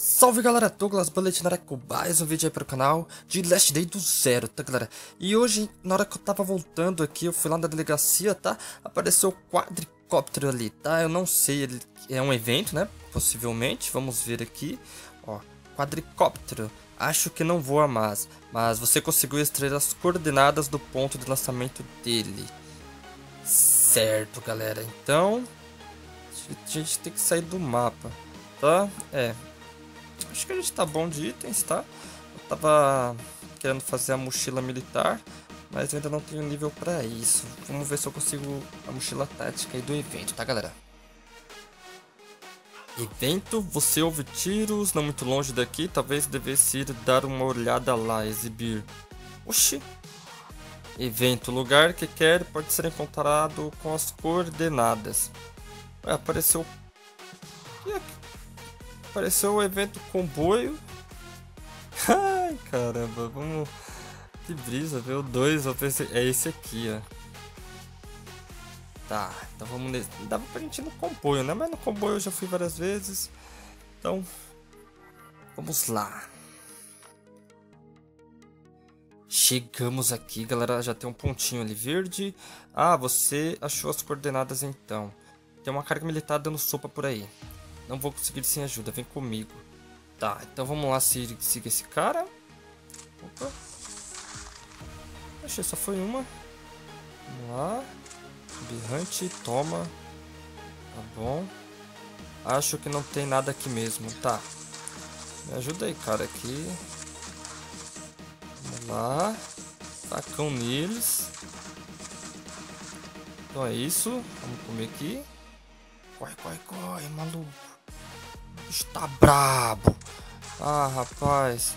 Salve galera, Douglas Bullet com mais um vídeo aí para o canal de Last Day do Zero, tá galera? E hoje, na hora que eu tava voltando aqui, eu fui lá na delegacia, tá? Apareceu o quadricóptero ali, tá? Eu não sei, ele é um evento, né? Possivelmente, vamos ver aqui. Ó, quadricóptero, acho que não voa mais, mas você conseguiu extrair as coordenadas do ponto de lançamento dele. Certo, galera, então a gente tem que sair do mapa, tá? Acho que a gente tá bom de itens, tá? Eu tava querendo fazer a mochila militar, mas eu ainda não tenho nível pra isso. Vamos ver se eu consigo a mochila tática aí do evento, tá galera? Evento, você ouve tiros, não muito longe daqui, talvez devesse ir dar uma olhada lá, exibir. Oxi! Evento, lugar que quer pode ser encontrado com as coordenadas. Ué, apareceu... Apareceu o evento comboio. Ai, caramba, vamos... Que brisa, ver o 2, eu pensei... É esse aqui, ó. Tá, então vamos nesse... Dava pra gente ir no comboio, né? Mas no comboio eu já fui várias vezes. Então, vamos lá. Chegamos aqui, galera, já tem um pontinho ali verde. Ah, você achou as coordenadas então. Tem uma carga militar dando sopa por aí. Não vou conseguir sem ajuda, vem comigo. Tá, então vamos lá, siga esse cara. Opa. Achei, só foi uma. Vamos lá. Berrante, toma. Tá bom. Acho que não tem nada aqui mesmo, tá. Me ajuda aí, cara, aqui. Vamos lá. Facão neles. Então é isso. Vamos comer aqui. Corre, corre, corre, maluco. Está brabo. Ah, rapaz.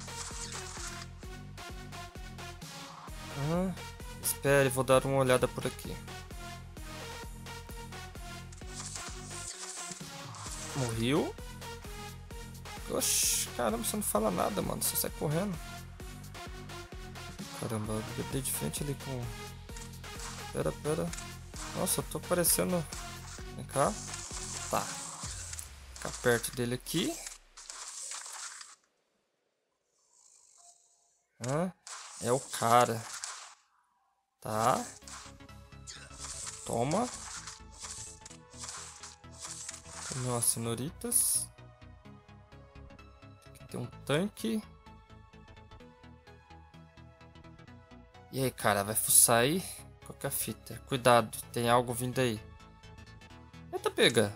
Espere, vou dar uma olhada por aqui. Morreu. Oxi, caramba, você não fala nada, mano. Você sai correndo. Caramba, eu dei de frente ali com... Pera. Nossa, eu tô parecendo... Vem cá. Tá. Ficar perto dele aqui. É o cara. Tá. Toma. Comeu as cenoritas. Aqui tem um tanque. E aí, cara, vai fuçar aí? Qual que é a fita? Cuidado, tem algo vindo aí. Eita, pega.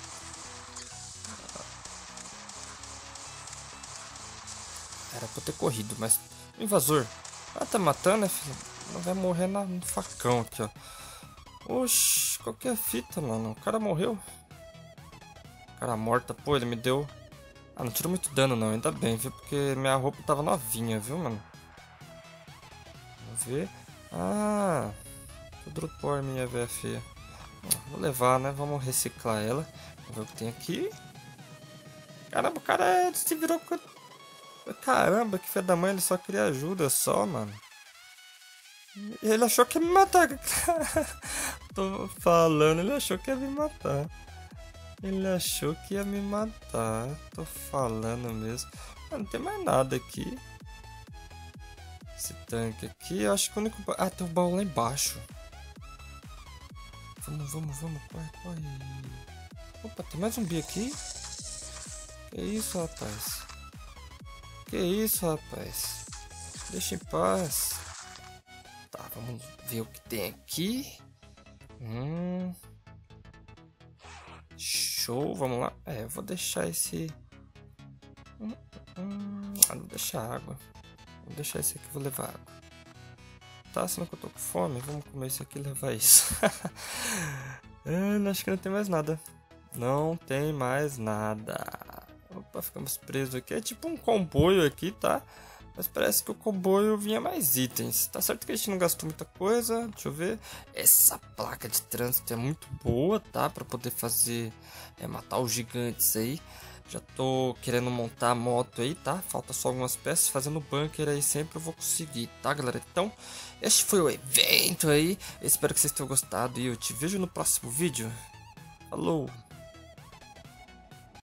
Era pra eu ter corrido, mas... Invasor. Ah, tá matando, né, filho? Não vai morrer no facão aqui, ó. Oxi, qual que é a fita, mano? O cara morreu. Cara morta, pô, ele me deu... Ah, não tirou muito dano não, ainda bem, viu? Porque minha roupa tava novinha, viu, mano? Vamos ver. Ah, vou dropar a minha VF. Vou levar, né? Vamos reciclar ela. Vamos ver o que tem aqui. Caramba, o cara se virou... Caramba, que filho da mãe, ele só queria ajuda só, mano. Ele achou que ia me matar. Tô falando, ele achou que ia me matar. Ele achou que ia me matar. Tô falando mesmo. Ah, não tem mais nada aqui. Esse tanque aqui, eu acho que o único... Ah, tem um baú lá embaixo. Vamos. Corre. Opa, tem mais zumbi aqui. Que isso, rapaz? Que isso, rapaz? Deixa em paz. Tá, vamos ver o que tem aqui. Show, vamos lá. Eu vou deixar esse... não deixa água. Vou deixar esse aqui, vou levar água. Tá, senão que eu tô com fome. Vamos comer isso aqui e levar isso. Acho que não tem mais nada. Não tem mais nada. Opa, ficamos presos aqui. É tipo um comboio aqui, tá? Mas parece que o comboio vinha mais itens. Tá certo que a gente não gastou muita coisa. Deixa eu ver. Essa placa de trânsito é muito boa, tá? Pra poder fazer... matar os gigantes aí. Já tô querendo montar a moto aí, tá? Falta só algumas peças. Fazendo bunker aí sempre eu vou conseguir, tá, galera? Então, este foi o evento aí. Eu espero que vocês tenham gostado. E eu te vejo no próximo vídeo. Falou!